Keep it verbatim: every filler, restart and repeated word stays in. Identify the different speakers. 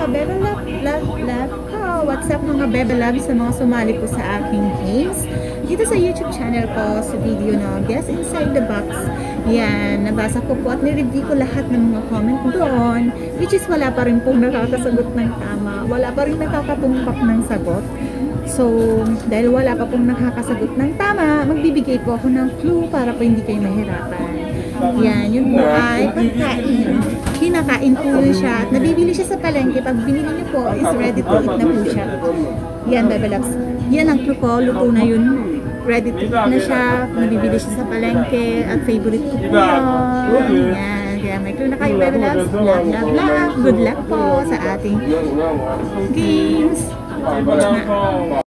Speaker 1: Bebe Love, Love, Love ko. What's up mga Bebe Love sa mga sumali po sa aking games dito sa YouTube channel ko sa video na Guess Inside the Box. Yan, nabasa ko po at nireview ko lahat ng mga comment doon, which is wala pa rin pong nakakasagot ng tama. Wala pa rin nakakatumpak ng sagot. So, dahil wala pa pong nakakasagot ng tama, magbibigay po ako ng clue para po hindi kayo mahirapan. Yan, yun po ay pagkain. Kinakain po yun siya at nabibili siya sa palengke. Pag binili niyo po, is ready to eat na po siya. Yan, Bebe Loves. Yan ang clue ko, luto na yun. Ready to eat na siya. Nabibili siya sa palengke at favorite ko po yun. Yan, kaya may clue na kayo, Bebe Loves. Love, love, love. Good luck po sa ating games.